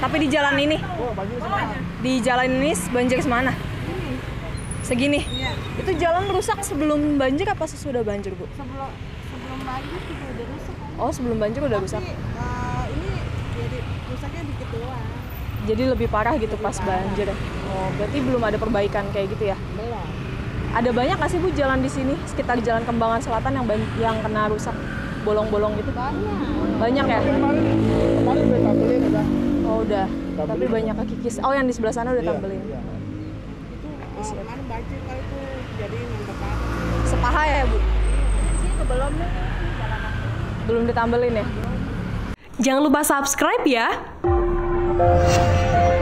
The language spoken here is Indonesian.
Tapi di jalan ini? Di jalan ini banjir semana? Segini? Iya. Itu jalan rusak sebelum banjir apa sesudah banjir, Bu? Sebelum banjir juga udah rusak. Oh, sebelum banjir udah rusak. Ini jadi rusaknya dikit doang. Jadi lebih parah gitu pas banjir. Oh, berarti belum ada perbaikan kayak gitu ya? Belum. Ada banyak nggak sih, Bu, jalan di sini sekitar Jalan Kembangan Selatan yang kena rusak, bolong-bolong gitu? Banyak ya? Kemarin udah tambelin udah. Oh, udah. Tapi banyak kekikis. Oh, yang di sebelah sana udah tambelin. Iya. Itu kemarin banjir kali itu jadi nambah parah. Sepaha ya, Bu? Sini belum nih jalanan. Belum ditambelin ya? Jangan lupa subscribe ya.